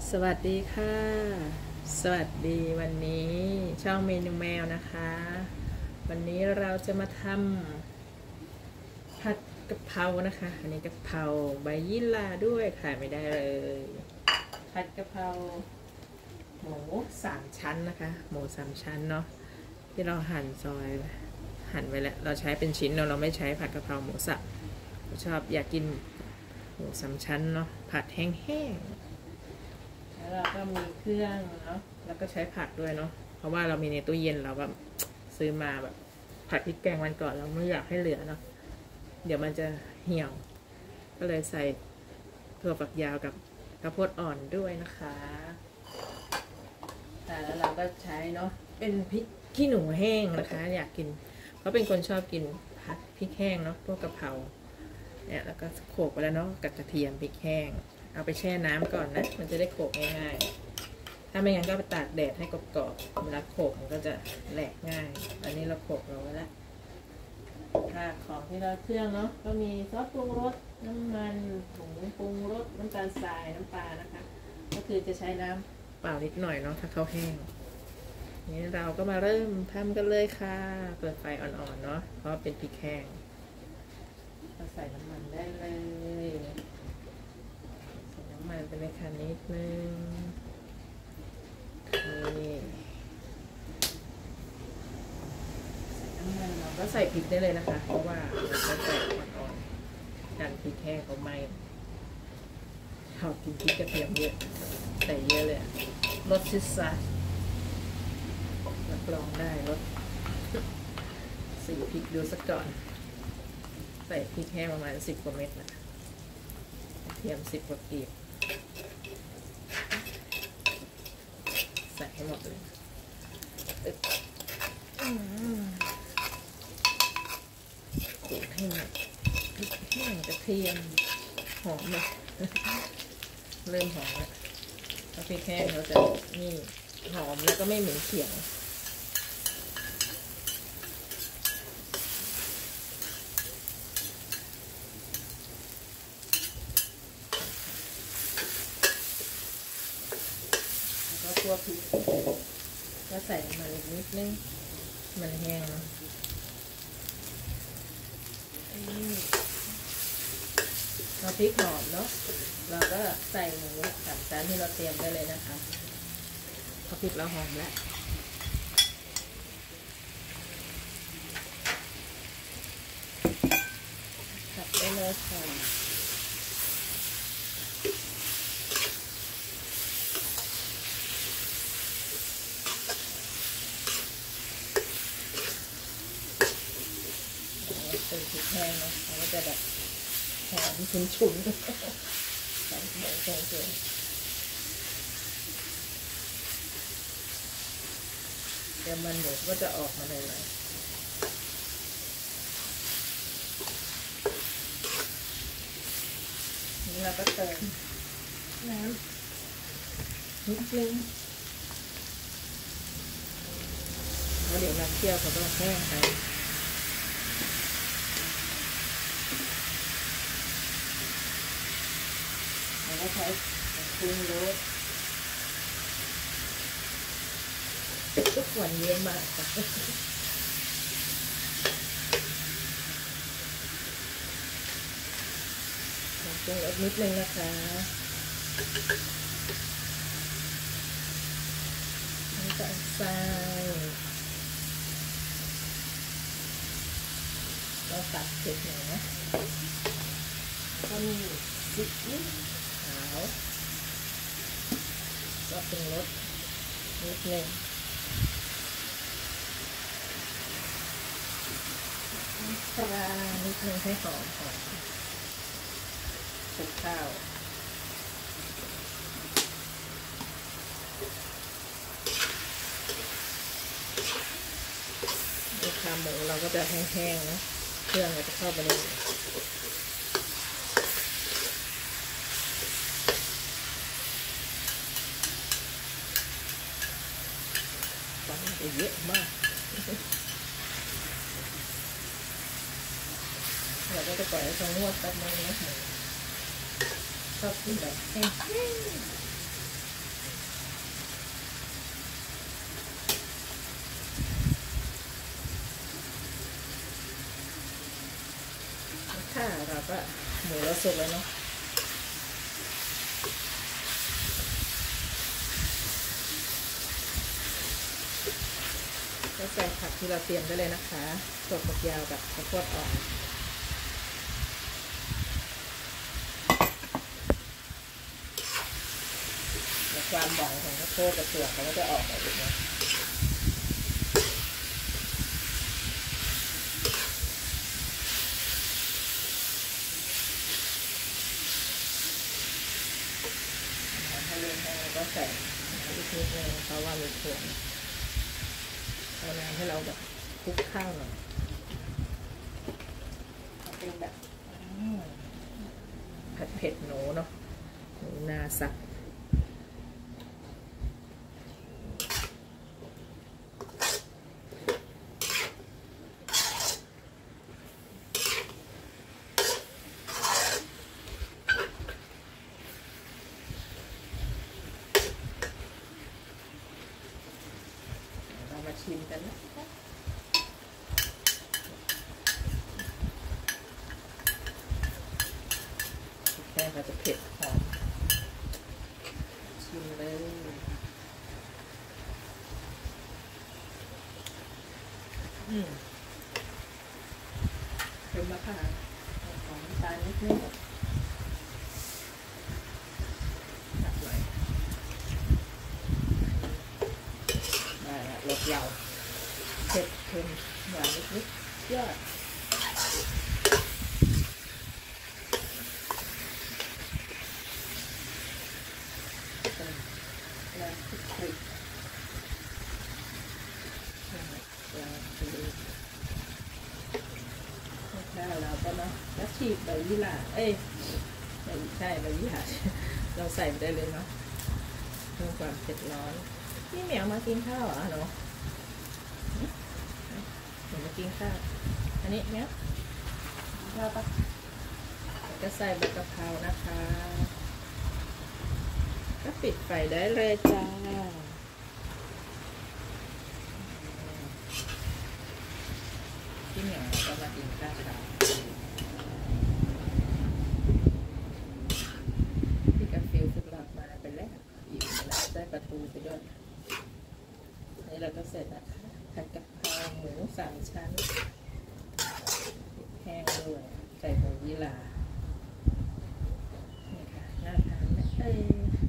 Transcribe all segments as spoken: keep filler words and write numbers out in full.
สวัสดีค่ะสวัสดีวันนี้ช่องเมนูแมวนะคะวันนี้เราจะมาทำผัดกะเพรานะคะอันนี้กะเพราใบยี่หร่าด้วยขายไม่ได้เลยผัดกะเพราหมูสามชั้นนะคะหมูสามชั้นเนาะที่เราหั่นซอยหั่นไว้แล้วเราใช้เป็นชิ้นเนาะเราไม่ใช้ผัดกะเพราหมูสับชอบอยากกินหมูสามชั้นเนาะผัดแห้งๆแล้วเราก็มีเครื่องเนาะแล้วก็ใช้ผักด้วยเนาะเพราะว่าเรามีในตู้เย็นเราแบบซื้อมาแบบผัดพริกแกงวันก่อนเราไม่อยากให้เหลือเนาะเดี๋ยวมันจะเหี่ยวก็เลยใส่ถั่วฝักยาวกับข้าวโพดอ่อนด้วยนะคะแต่แล้วเราก็ใช้เนาะเป็นพริกขี้หนูแห้งนะคะอยากกินเพราะเป็นคนชอบกินผัดพริกแห้งเนาะพวกกะเพราเนี่ยแล้วก็โขลกไปแล้วเนาะกับกระเทียมพริกแห้งเอาไปแช่น้ำก่อนนะมันจะได้โขลกง่ายๆถ้าไม่งั้นก็ไปตากแดดให้กรอบๆเวลาโขลกมันก็จะแหลกง่ายอันนี้เราโขลกเราไว้แล้วค่ะของที่เราเครื่องเนาะก็มีซอสปรุงรสน้ำมันผงปรุงรสน้ำตาลทรายน้ำปลานะคะก็คือจะใช้น้ำเปล่านิดหน่อยเนาะถ้าเขาแห้งนี้เราก็มาเริ่มทำกันเลยค่ะเปิดไฟอ่อนๆเนาะเพราะเป็นพริกแห้งก็ใส่น้ำมันได้เลยใส่น้ำมันไปในคันนิดนึงนี่น้ำมันเราก็ใส่พริกได้เลยนะคะเพราะว่าเราใส่อ่อนๆกันพริกแห้งเขาไหม้ชอบกินพริกกระเทียมเยอะใส่เยอะเลยรสชิซะรับรองได้รสสีพริกดูสักก่อนใส่พริกแห้งประมาณสิบกว่าเม็ดนะกระเทียมสิบกว่ากีบใส่ให้หมดเลยขูดให้หมดพริกแห้งกระเทียมหอมเลยเริ่มหอมแล้วพอพริกแห้งเราจะนี่หอมแล้วก็ไม่เหม็นเขียวคั่วพริกก็ใส่มันอีกนิดนึงมันแห้งเราพริกหอมเนาะเราก็ใส่หมูสามชั้นที่เราเตรียมได้เลยนะคะพอพริกเราหอมแล้วตัดได้เลยค่ะเป็นพริกแห้งเนาะมันก็จะแบบหอมฉุนๆใส่หมูแกงเจียวเดี๋ยวมันหมูก็จะออกมาเลยเลยนี่เราก็เติมน้ำนิดนึงแล้วเดี๋ยวน้ำเคี่ยวเขาต้องแห้งไปแล้วใช้ปรุงรสทุกวันเยอะมากค่ะปรุงรสนิดนึงนะคะน้ำตาลทรายเราตัดเสร็จหน่อยนะก็มีซีอิ๊วขาวก็ปรุงรสนิดนึงปลานิดนึงให้หอมหอมคลุกข้าวดูขาหมูเราก็จะแห้งๆนะเครื่องก็จะเข้าไปเลยฟังจะเยอะมากเราก็จะปล่อยให้เขานวดแป๊บนึงนะหมูชอบกินแบบแห้งมูเราสุกแล้วเนาะก็ใส่ผักที่เราเตรียมได้เลยนะคะถั่วฝักยาวกับข้าวโพดอ่อนและความหวานของข้าวโพดกับถั่วเขาก็จะออกมาอีกนะให้เริ่มแห้งแล้วก็ใส่อีกนิดนึงเพราะว่ามีถั่วเอาน้ำให้เราแบบคลุกข้าวหน่อยเป็นแบบผัดเผ็ดหนูเนาะหนูนาสักมาชิมกันนะแค่เราจะเผ็ดหอมชิมเลยอืมเค็มมากค่ะหอมตาลนิดนึงตัดหน่อยได้ละรสเราเผ็ดเค็มหวานนิดๆยอดแล้วคลุกคลิกแล้วเราก็มาแล้วฉีกใบยี่หร่าเอ้ยใช่ใบยี่หร่าเราใส่ไปได้เลยเนาะเพิ่มความเผ็ดร้อนพี่เหมียวมากินข้าวเหรอเนาะหนูมากินข้าวอันนี้เนี้ยข้าวปะก็ใส่ใบกะเพรานะคะก็ปิดไฟได้เลยจ้าพี่เหมียวก็มากินข้าวเช้าพี่กาฟิลสุดหลับมาไปแล้วอีกแล้วได้ปลาทูไปด้วยนี่เราก็เสร็จนะคะผัดกะเพราหมูสามชั้นแห้งด้วยใส่หมูยี่หร่านี่ค่ะน่าทานไหมเอ้ย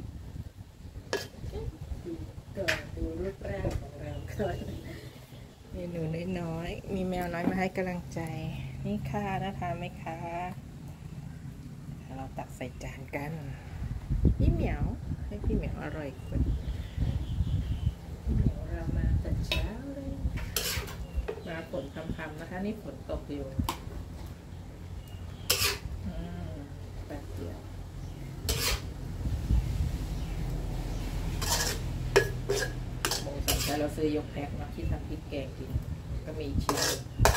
ดูก่อนดูรูปแรกของเราก่อนเมนูน้อยๆมีแมวน้อยมาให้กำลังใจนี่ค่ะน่าทานไหมคะเราตักใส่จานกันพี่เหมียวให้พี่เหมียวอร่อยกว่าพี่เหมียวเรามาแต่เช้าเลยมาฝนพรำๆนะคะนี่ฝนตกอยู่อืมแป๊บเดียวหมูสามชั้นเราซื้อยกแพ็คมาที่ทำพริกแกงกินก็มีชิ้น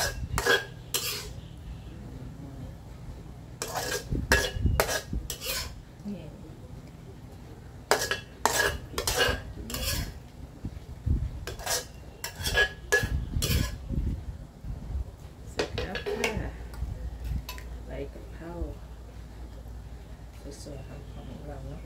สวยๆของเราเนาะ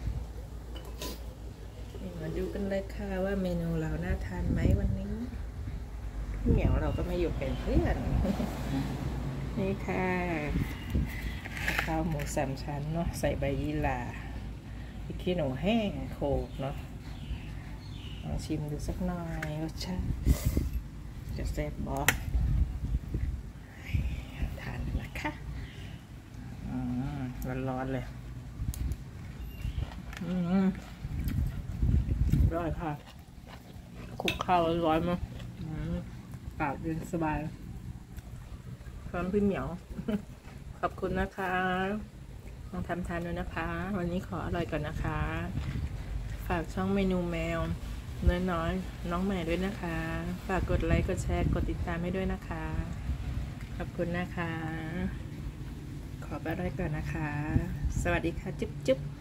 มาดูกันเลยค่ะว่าเมนูเราน่าทานไหมวันนี้พี่เหมียวเราก็ไม่อยู่เป็นเพื่อนนี่ค่ะข้าวหมูสามชั้นเนาะใส่ใบยี่หร่าพริกขี้หนูแห้งโขลกเนาะลองชิมดูสักหน่อยรสชาติจะแซ่บบ่ทานนะคะร้อนๆเลยอืมร้อยค่ะคลุกข้าวร้อนมั้งปากเย็นสบายพร้อมพี่เหมียวขอบคุณนะคะลองทำทานด้วยนะคะวันนี้ขออร่อยก่อนนะคะฝากช่องเมนูแมวน้อยๆน้องใหม่ด้วยนะคะฝากกดไลค์กดแชร์กดติดตามให้ด้วยนะคะขอบคุณนะคะขอไปได้ก่อนนะคะสวัสดีค่ะจุ๊บจุ๊บ